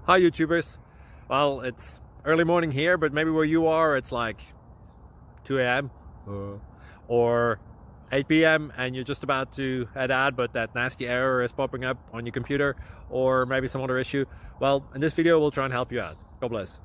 Hi YouTubers. Well, it's early morning here, but maybe where you are it's like 2 a.m. or 8 p.m. and you're just about to head out, but that nasty error is popping up on your computer, or maybe some other issue. Well, in this video we'll try and help you out. God bless.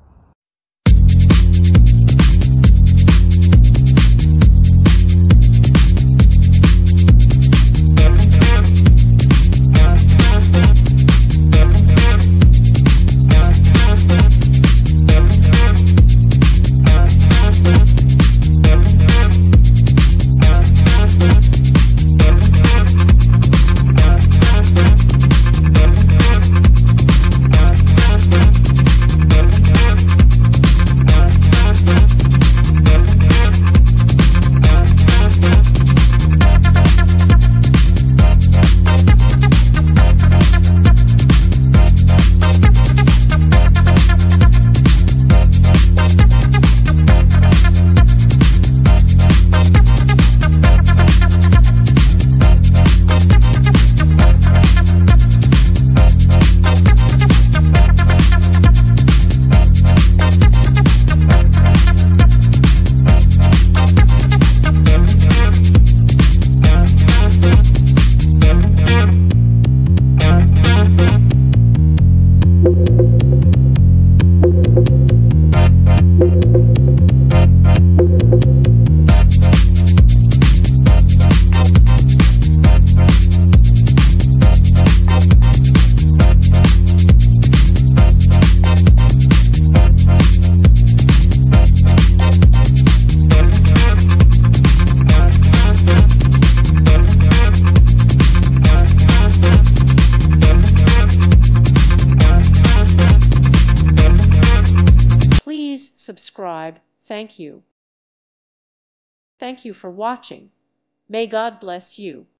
Please subscribe. Thank you. Thank you for watching. May God bless you.